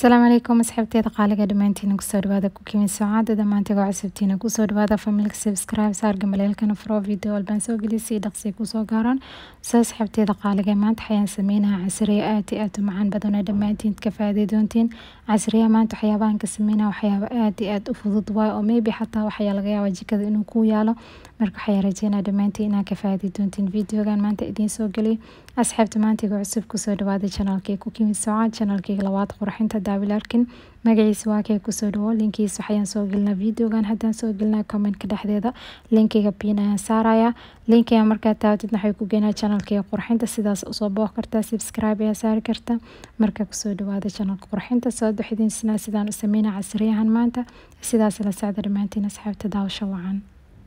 السلام عليكم أصحابتي قالقة دمانتين كسر هذا كوكي سعاد دمانتي عصبتين كسر هذا فملك سبسكرايب صار جمليل كان فرو فيديو البنسو جلسي دقسي كسر قارن أصحابتي قالقة ما تحيان سمينها عسرية آتي معان بدون دمانتين كفادي دونتين عسرية ما تحيابان كسمينها وحيا آتي أفضل ضواء ميبي حتى وحيا لغيا وجي كذا إنه كوياله marka waxay rajeynaa dhamaantii inaa ka faa'iidi doontiin videogan maanta idiin soo gali asxaabta maanta igu cusub ku soo dhawaada channelkii cooking Suad channelkii labaad qurxinta daawilarkin magaciisa waa kay ku soo dhawo linkiisa waxaan soo gelinaa videogan haddaan soo gelinaa comment ka dhexdeeda linkiga pin ayaan saaraya linkiga markaa taabtid waxay ku geenaa channelkii qurxinta sidaas u soo booq kartaa subscribe ayaa saari kartaa marka ku soo dhawaada channelka qurxinta soo dhaxidin sidaan u sameynaa casriyahan maanta sidaas la socda dhamaantiin asxaabta daawasho wacan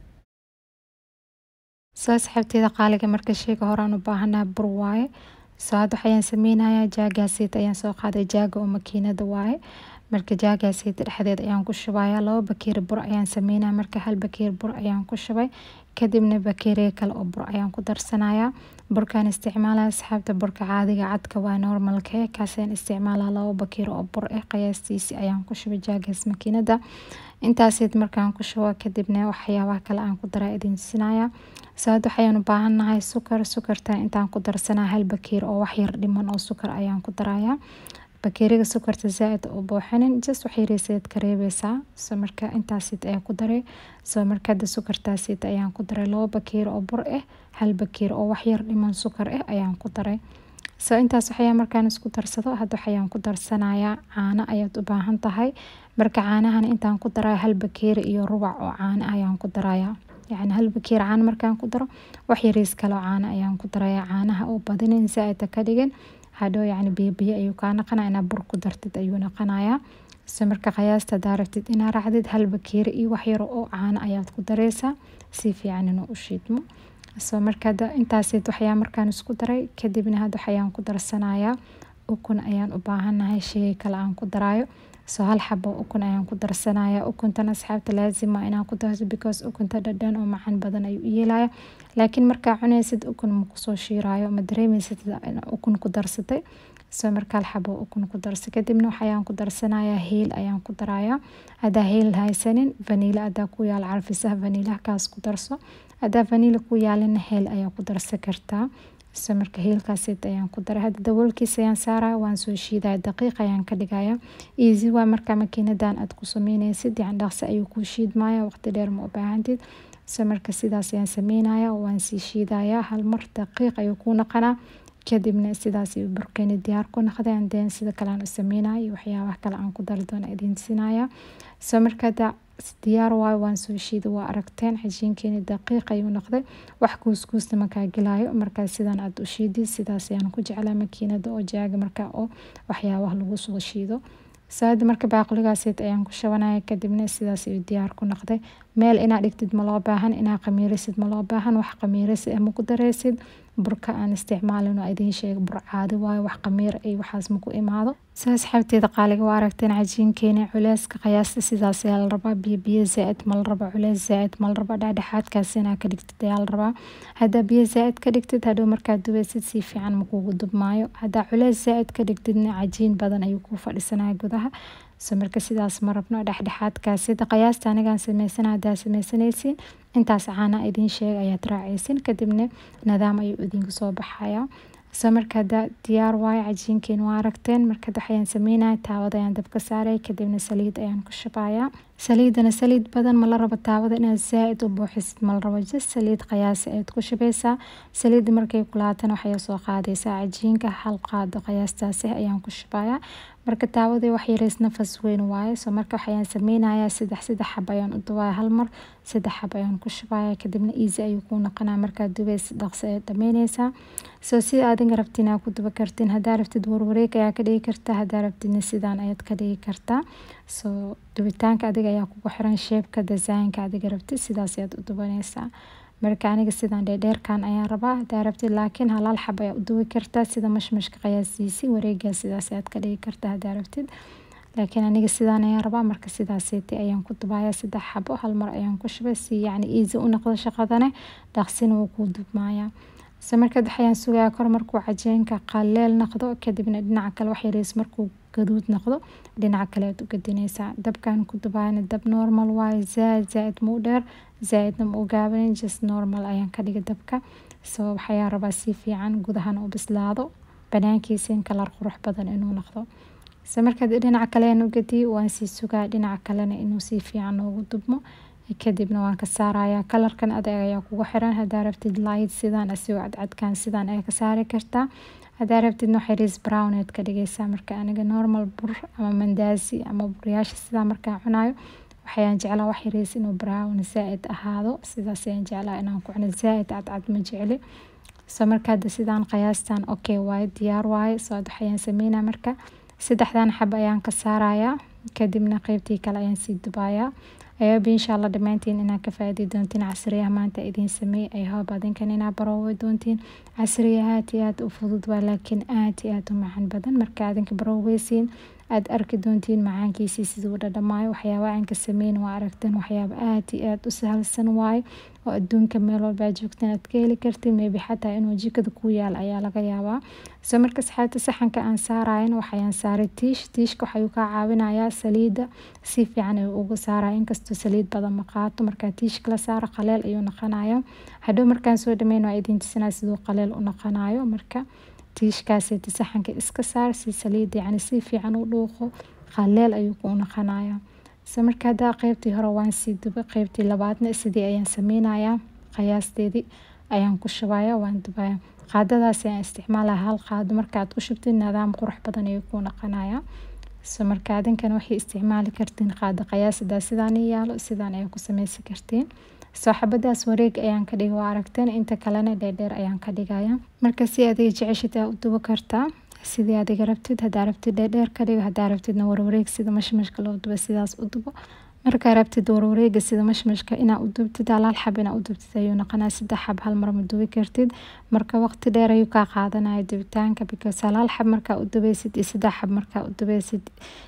asxaabteyda qaaliga marka sheyga horaan u baahanaa bur waaye hadda waxaan sameynayaa jaagaasiid ayaan soo qaaday jaaga oo makiinada waaye marka jaagaasiid dhexdeed ayaan ku shubayaa 2 bakeeri bur ayaan sameynaa marka 1 bakeeri bur ayaan ku shubay kadibna bakeeri kale oo bur ayaan ku darsanayaa burkaan isticmaalaa asxaabta burka caadiga cadka waa normalka kaasaan isticmaalaa 2 bakeeri oo bur qiyaastiisa ayaan ku shubay jaagaas makiinada intaasii markaan ku shubo kadibna waxyaabaha kale aan ku daraa idin sinaya saad waxaan u baahanahay sukarta intaan ku darsanaa 1 bakeeri oo wax yar dhiman oo sukar ayaan ku darayaa bakeeriga sukarta zaid oo buuxinin just wax yariseed ka reebaysaa marka intaasii ayaan ku daray marka sukartaasii ayaan ku daray 2 bakeeri oo bur 1 bakeeri oo wax yar dhiman sukar ayaan ku daray intaas waxaan markaan isku darsado hadda waxaan ku darsanayaa caano ayaad u baahan tahay marka caanahan intaan ku daray 1 bakeeri iyo rubac oo caano ayaan ku darayaa يعني 1 bakeeri caano markaan ku daro wax yariis kale oo caano ayaan ku darayaa caanaha oo badinin zaid ka dhigan hadoo yani biyo ayuu ka naqanaa ina bur ku dartid ayuu naqanayaa marka qiyaasta daaratid ina raacdid 1 bakeeri iyo wax yar oo caano ayaad ku dareysaa si fiican inuu u shiidmo marka intaas waxaan markaan isku daray kadibna hadda waxaan ku darsanayaa ukun ayaan u baahanahay shay kale aan ku daraayo hal xabo ukun ayaan ku darsanayaa ukuntan asxaabta laazim waa inaan ku darso because ukunta dhadhan oo macaan badan ayuu yeelaya laakiin marka cunaysid ukun ma ku soo shiiraayo ma dareemaysid ukun ku darsatay marka hal xabo ukun ku darso kadibna waxaan ku darsanayaa heel ayaan ku darayaa hada heel haysanin vanilla hada ku yaal carfisaha vanilla kaas ku darso hada vanilla ku yaalina heel ayaa ku darsan kartaa marka heelkaas ayaan ku daray hada daboolkiisa ayaan saaraa waan soo shiidaa daqiiq ayaan ka dhigayaa easy waa marka makiinadan aad ku sameynaysid yani dhaqso ayuu ku shiidmayaa waqti dheer ma u baahantid marka sidaas ayaan sameynayaa waan sii shiidayaa hal mar daqiiq ayuu ku naqanaa kadibna sidaas ayuu burkeeni diyaar ku noqday aan sida kale aan u sameynayo waxyaabaha kale aan ku dari doono idin sinaya marka diyaar waan soo shiiday waa aragteen xajiinkeeni daqiiq ayuu noqday wax kuuskuusna ma ka galayo marka sidaan aad u shiidid sidaas ayaan ku jeclaa makiinada oo jaaga marka oo waxyaabaha lagu soo shiido saad marka baaquligaas ayaan ku shabanaya kadibna sidaas ayuu diyaar ku noqday meel inaad dhigtid ma loo baahan inaad qamiirisid ma loo baahan wax qamiirisi ama ku dareysid burka aan isticmaalino idin sheeg bur caadi waayo wax qamiir ay waxaas ma ku imaado asxaabteeda qaaliga waa aragteen cajiinkeena culeyska qiyaasta sidaas ayaa la rabaa biyo zaid ma la rabo culeys zaid ma la rabo dhexdhexaadkaas inaad ka dhigtid ayaa la rabaa hada biyo zaid ka dhigtid hadhow markaad dubaysid si fiican ma kugu dubmaayo hada culeys zaid ka dhigtidna cajiin badan ayuu ku fadhisanaya gudaha marka sidaas ma rabno dhexdhexaadkaas qiyaasta anigaan sameysana hadaa sameysanaysiin intaas caana idin sheeg ayaad raacaysin kadibna nidaam ayuu idinku soo baxaya marka diyaar waayo cajiinkeena waa aragteen marka waxaan sameynayaa taawada ayaan dabka saaray kadibna saliid ayaan ku shubayaa saliid badan ma la rabo taawada inaad zaid u buuxisid ma la rabo just saliid qiyaasi aad ku shubaysaa saliid markay kulaatana waxay soo qaadaysaa cajiinka hal qaado qiyaastaas ayaan ku shubayaa marka taawada wax yareys nafas weyn waaye marka waxaan sameynayaa 3 xabo ayaan u dubayaa hal mar 3 xabo ayaan ku shubayaa kadibna easy ayuu ku noqonaa marka dubaysid dhaqso ay dhameynaysaa sida aad rabtiin aad ku duba kartiin hadaa rabtid warwareeg ayaa ka dhigi kartaa hadaa rabtidna sidaan ayaad ka dhigi kartaa dubitaanka adiga ayaa kugu xiran shape-ka design-ka adiga rabtid sidaas ayaad u dubanaysaa marka aniga sidaan dheerkan ayaan rabaa hadaa rabtid laakiin hal xabo ayaa u dubi kartaa sida mashmashka qiyaasiisi wareega sidaas ayaad ka dhigi kartaa hadaa rabtid laakiin aniga sidaan ayaan rabaa marka sidaas ayaan ku dubayaa 3 xabo hal mar ayaan ku shubay si yani easy u noqdo shaqadana dhaqsina wuu ku dubmayaa marka waxaan sugaa kor markuu cajiinka qaleel noqdo kadibna dhinaca kale wax yariis markuu gaduud noqdo dhinaca kale aad u gadinaysaa. Dabkan ku dubayna dab normal waaye, zaaid ma u dheer zaaidna ma u gaaban, just normal ayaan ka dhigay dabka. waxaan rabaa si fiican gudahan u bislaado, banaankiisa in kalar qurux badan inuu noqdo. markaad dhinaca kale aan u gadiyo waan sii sugaa dhinaca kalena inuu si fiican ugu dubmo. kadibna waan ka saarayaa. kalarkan adag ayaa kugu xiran, hadaa rabtid light sidaan asigoo cadcadkan sidaan ayaa ka saari kartaa. hadaa rabtidna xiriis brown aad ka dhigaysaa. marka aniga normal bur ama mandaasi ama buryaasha sidaan markaan cunayo waxaan jeclaa wax xiriis inuu brown zaaid ahaado, sidaas ayaan jeclaa inaan ku cuno, zaaid cadcad ma jecli. markaad sidaan qiyaastan okay waaye, diyaar waaye. waxaan sameynaa marka saddexdan xab ayaan ka saarayaa, kadibna qaybtii kale ayaan sii dubayaa. insha Allah dhamaantiin inaan ka faa'iidi doontiin casriyaha maanta idin sameey. I hope adinkan inaa baroowi doontiin. casriyaha aad u fudud waa laakiin aad u macaan badan. marka adinka barooweysiin aad arki doontiin macaankiisa siduu dhadhamaayo. waxyaabaha aan ka sameyn waa aragteen, waxyaabo aad u sahalsan waaye oo adduunka meel walba joogtaan aad ka heli kartiin, maybe xataa inuu jikada ku yaal ayaa laga yaabaa. marka saxanka aan saarayn waxaan saaray tiishka waxuu ka caawinayaa saliida si fiican ugu saaraa, inkastoo saliid badan ma qaato. marka tiishka la saaro qaleel ayuu noqonayaa. hadhow markaan soo dhameyn waa idin tusinaa siduu qaleel u noqonayo. marka tiishkaas saxanka iska saar si saliid si fiican u dhuuqo, qaleel ayuu ku noqonayaa. marka hadaa qaybtii hore waan sii dubay, qaybtii labaadna sidii ayaan sameynayaa. qiyaasteedii ayaan ku shubayaa, waan dubayaa. qaadadaas ayaan isticmaalaa, hal qaado markaad ku shubtid nidaam qurux badan ayuu ku noqonayaa. marka adinkan waxay isticmaali kartiin qaado qiyaasada sidaan yaalo, sidaan ayaa ku sameysan kartiin. xabadaas wareeg ayaan ka dhigay, waa aragteen. inta kalena dheer ayaan ka dhigayaa. marka si adiga jeceshid u dubo kartaa sidii adiga rabtid. hadaa rabtid dheer ka dhig, hadaa rabtidna warwareeg sida mashmashka loo dubo sidaas u dubo. marka rabtid warwareega sida mashmashka inaa u dubtid hal xab inaa u dubtid ayuu noqonaa. 3 xab hal mar ma dubi kartid, marka waqti dheer ayuu ka qaadanaya dubitaanka, because hal xab marka u dubaysid iyo 3 xab marka u dubaysid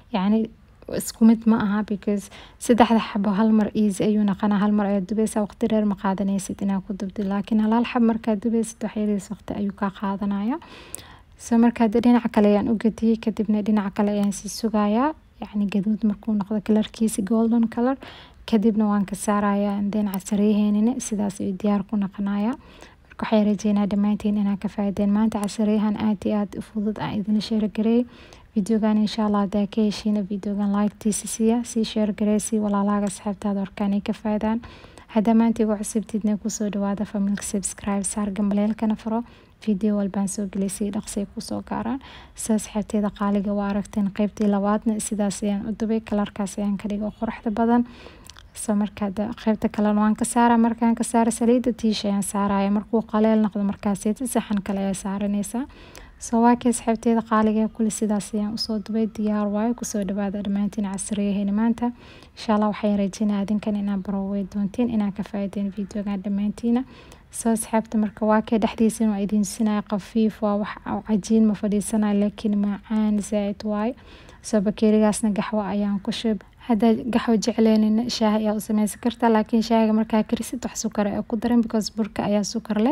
isku mid ma aha, because 3 xab hal mar easy ayuu noqonaa. hal mar ayaa dubaysaa, waqti dheer ma qaadanaysid inaa ku dubtid, laakiin hal xab marka dubaysid waxyariis waqti ayuu ka qaadanaya. marka dhinaca kale ayaan u gadiyay, kadibna dhinaca kale ayaan sii sugayaa. gaduud markuu noqdo kalarkiisa golden color, kadibna waan ka saarayaa. casriyaheena sidaas ayuu diyaar ku noqonayaa. marka waxaan rajeynaa dhamaantiin inaa ka faa'iideen maanta casriyahan aad u fudud aan idin share gareey. videogan insha Allah hadaa ka heshiina videogan like-tiisa siiya, sii share gareey, sii walaalaaga asxaabtaada warkaan ay ka faa'iidaan. hadaa maanta igu cusubtidna kusoo dhawaada familka, subscribe saar, gambaleelkana furo. video walbaan soo gelisay dhaqsi ku soo gaaraan. asxaabteeda qaaliga waa aragteen qaybtii labaadna sidaas ayaan u dubay, kalarkaas ayaan ka dhigay quruxda badan. marka qaybta kale waan ka saaraa. markaan ka saaro saliida tiish ayaan saaraya, markuu qaleel noqdo markaas saxan kale ayaa saaranaysaa. waa kee asxaabteeda qaaliga kulli sidaas ayaan usoo dubay, diyaar waayo. kusoo dhawaada dhamaantiin casriyaheena maanta. insha Allah waxaan rajeynaa adinkan inaan baroowey doontiin, inaan ka faa'iideen videogan dhamaantiina. asxaabta marka waa kee dhexdiisana waa idin sinaya qafiif, waa wax cajiin ma fadhiisanayo laakiin macaan zaaid waaye. bakeerigaasna gaxwo ayaan ku shub. hadaa gaxwo jecleenin shaah ayaa u sameysan kartaa, laakiin shaahiga markaa karisid wax sukar ah ku daran, because burka ayaa sukar leh.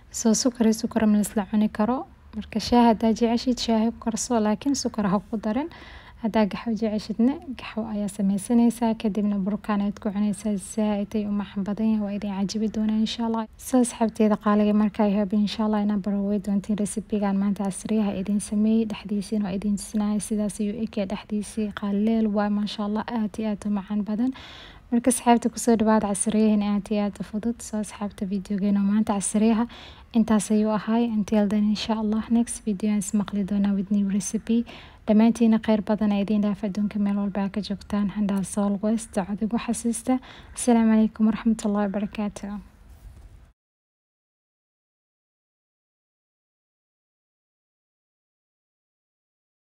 sukar ma isla cuni karo. marka shaah hadaa jeceshid shaahi ku karso, laakiin sukar ha ku darin. hadaa gaxwo jeceshidna gaxwo ayaa sameysanaysaa, kadibna burkaan aad ku cunaysaa. zaaid ayuu u macaan badan yahay, waa idin cajibi doonaa insha Allah. asxaabteeda qaaliga marka I hope insha Allah inaa baroowey doontiin recipe-gan maanta casriyaha idin sameeyay. dhexdiisina waa idin tusinaaya sidaas ayuu ekay, dhexdiisii qaleel waa masha Allah aad u macaan badan. marka asxaabta kusoo dhawaada casriyahan aad u fudud. asxaabta videogeena maanta casriyaha intaas ayuu ahay. until then insha Allah next video aan ismaqli doonaa with new recipe. dhamaantiina khayr badan idin dhaaf adduunka meel walba ka joogtaan. handaas always ducada ugu xasuusta. assalaamu calaykum waraxmatullaahi wabarakaatuh.